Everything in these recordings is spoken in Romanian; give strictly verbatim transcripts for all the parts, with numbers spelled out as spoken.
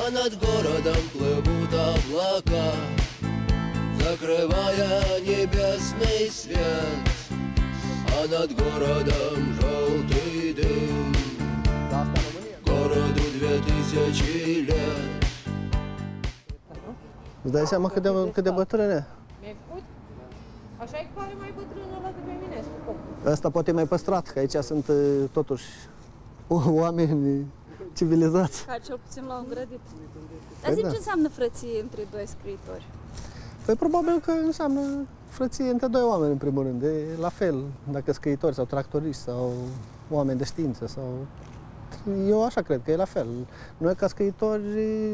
А над городом плывут облака, закрывая небесный свет. А над городом желтый дым, городу две тысячи лет. Îți dai seama cât de, cât de bătrâne? Mi-ai făcut? Așa e pare mai bătrân ăla de pe mine. Ăsta poate mai păstrat, că aici sunt totuși oameni civilizați. Ca cel puțin l-au îngrădit. Dar zi ce înseamnă frăție între doi scriitori? Păi probabil că înseamnă frăție între doi oameni, în primul rând. E la fel, dacă scriitori sau tractoriști sau oameni de știință sau... Eu așa cred că e la fel. Noi ca scriitori,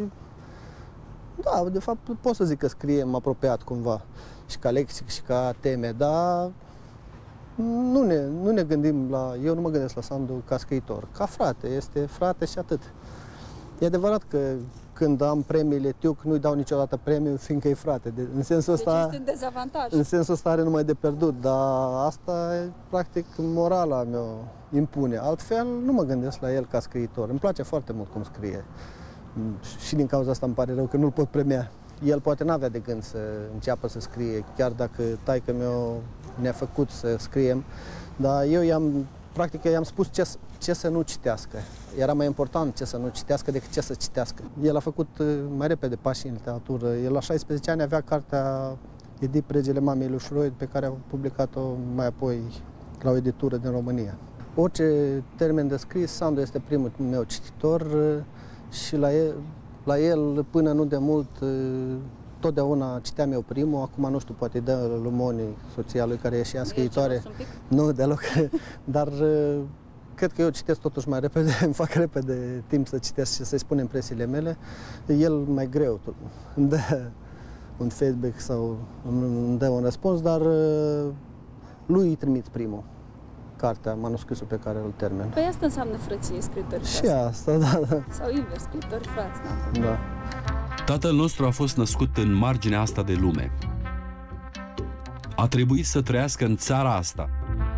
da, de fapt pot să zic că scriem apropiat cumva. Și ca lexic și ca teme, dar nu ne, nu ne gândim la... Eu nu mă gândesc la Sandu ca scriitor, ca frate, este frate și atât. E adevărat că când am premiile Tiuc, nu-i dau niciodată premiu, fiindcă e frate. De, în sensul deci ăsta, ești în dezavantaj. În sensul ăsta are numai de pierdut, dar asta e practic morala mea impune. Altfel nu mă gândesc la el ca scriitor. Îmi place foarte mult cum scrie. Și din cauza asta îmi pare rău că nu-l pot premia. El poate n-avea de gând să înceapă să scrie, chiar dacă taică-meu ne-a făcut să scriem, dar eu i-am, practic i-am spus ce, ce să nu citească. Era mai important ce să nu citească decât ce să citească. El a făcut mai repede pași în literatură. El la șaisprezece ani avea cartea Edip, Regele Mamei lui Freud, pe care a publicat-o mai apoi la o editură din România. Orice termen de scris, Sandu este primul meu cititor și la el, la el până nu de mult, totdeauna citeam eu primul, acum nu știu, poate îi dă lui Moni, soția lui, care e și ea scriitoare. Nu, deloc, dar cred că eu citesc totuși mai repede, îmi fac repede timp să citesc și să-i spun impresiile mele. El mai greu îmi dă un feedback sau îmi dă un răspuns, dar lui îi trimit primul cartea, manuscrisul pe care îl termin. Păi asta înseamnă frăție, scriitori Și asta, da, da. Sau invers, scriitori frați, da. Da. Tatăl nostru a fost născut în marginea asta de lume. A trebuit să trăiască în țara asta.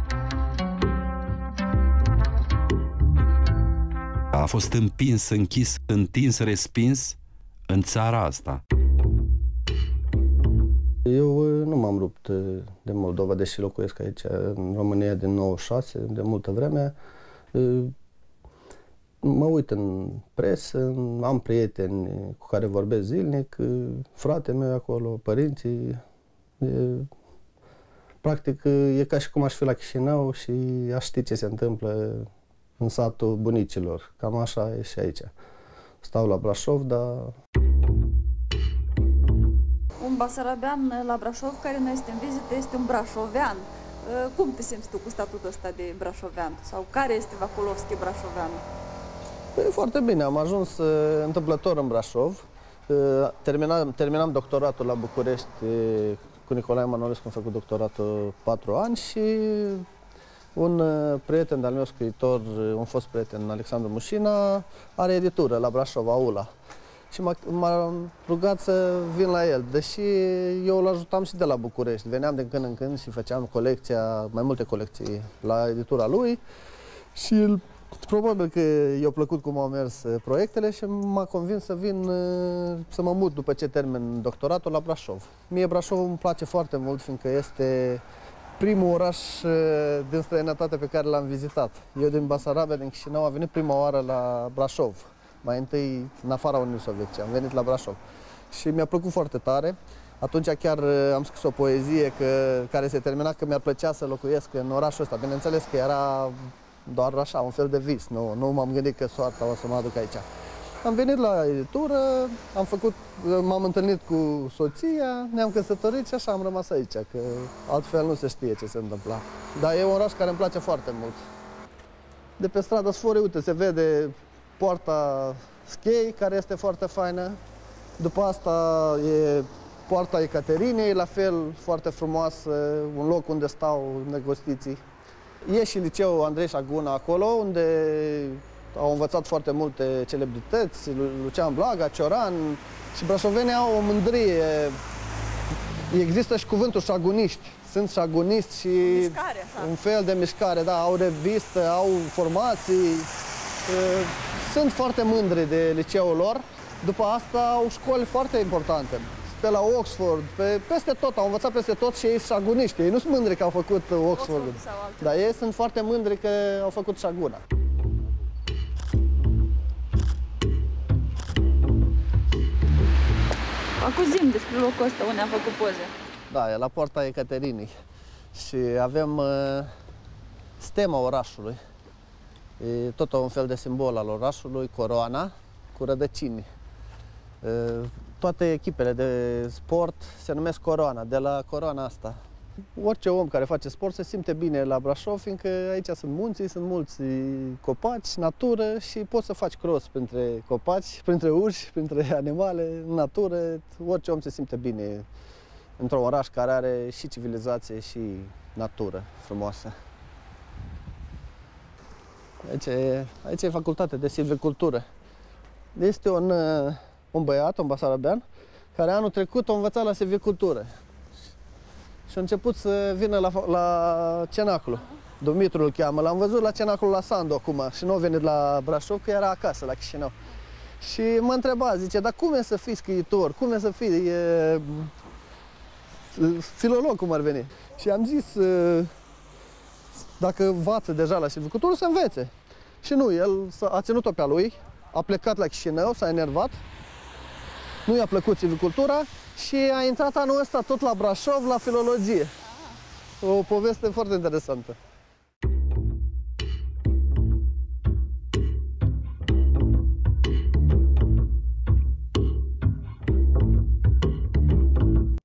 A fost împins, închis, întins, respins în țara asta. Eu nu m-am rupt de Moldova, deși locuiesc aici în România din nouăzeci și șase, de multă vreme. Mă uit în presă, am prieteni cu care vorbesc zilnic, fratele meu acolo, părinții. E, practic e ca și cum aș fi la Chișinău și aș ști ce se întâmplă în satul bunicilor. Cam așa e și aici. Stau la Brașov, dar... Un basarabean la Brașov care ne este în vizită este un brașovean. Cum te simți tu cu statutul ăsta de brașovean? Sau care este Vaculovski brașovean? Păi, foarte bine, am ajuns uh, întâmplător în Brașov. Uh, terminam, terminam doctoratul la București uh, cu Nicolae Manolescu, am făcut doctoratul patru ani și un uh, prieten de-al meu scriitor, uh, un fost prieten, Alexandru Mușina, are editură la Brașov, Aula. Și m-a rugat să vin la el, deși eu îl ajutam și de la București. Veneam din când în când și făceam colecția, mai multe colecții la editura lui și probabil că i-a plăcut cum au mers proiectele și m-a convins să vin, să mă mut după ce termin doctoratul la Brașov. Mie Brașov îmi place foarte mult, fiindcă este primul oraș din străinătate pe care l-am vizitat. Eu din Basarabia, din Chișinău, am venit prima oară la Brașov. Mai întâi în afara Uniunii Sovietice, am venit la Brașov. Și mi-a plăcut foarte tare. Atunci chiar am scris o poezie că, care se termina că mi-ar plăcea să locuiesc în orașul ăsta. Bineînțeles că era doar așa, un fel de vis, nu, nu m-am gândit că soarta o să mă aduc aici. Am venit la editură, am făcut, m-am întâlnit cu soția, ne-am căsătorit și așa am rămas aici, că altfel nu se știe ce se întâmpla. Dar e un oraș care îmi place foarte mult. De pe strada Sforei, uite, se vede poarta Schei, care este foarte faină. După asta e poarta Ecaterinei, la fel, foarte frumoasă, un loc unde stau negostiții. E și liceul Andrei Șaguna acolo, unde au învățat foarte multe celebrități, Lucian Blaga, Cioran, și brașovenii au o mândrie. Există și cuvântul șaguniști. Sunt șaguniști și mișcare, un fel de mișcare, da, au revistă, au formații. Sunt foarte mândri de liceul lor După asta au școli foarte importante. Pe la Oxford, pe, peste tot, au învățat peste tot și ei sunt șaguniști. Ei nu sunt mândri că au făcut Oxford, Oxford sau altceva. dar ei sunt foarte mândri că au făcut șaguna. Acum zi despre locul ăsta unde am făcut poze. Da, e la Poarta Ecaterinei și avem uh, stema orașului. E tot un fel de simbol al orașului, coroana cu rădăcini. Uh, toate echipele de sport se numesc coroana, de la coroana asta. Orice om care face sport se simte bine la Brașov, fiindcă aici sunt munții, sunt mulți copaci, natură și poți să faci cross printre copaci, printre uși, printre animale, în natură. Orice om se simte bine într-un oraș care are și civilizație și natură frumoasă. Aici e, aici e facultatea de silvicultură. Este un, un băiat, un basarabean, care anul trecut a învățat la silvicultură. Și a început să vină la, la Cenaclu. Dumitru îl cheamă. L-am văzut la Cenaclu la Sandu acum și nu a venit la Brașov, că era acasă, la Chișinău. Și mă întreba, zice, dar cum e să fii scriitor? Cum e să fii e, filolog, cum ar veni? Și am zis, dacă învață deja la silvicultură, să învețe. Și nu, el a ținut-o pe a lui, a plecat la Chișinău, s-a enervat, nu i-a plăcut silvicultura și a intrat anul ăsta tot la Brașov, la filologie. O poveste foarte interesantă.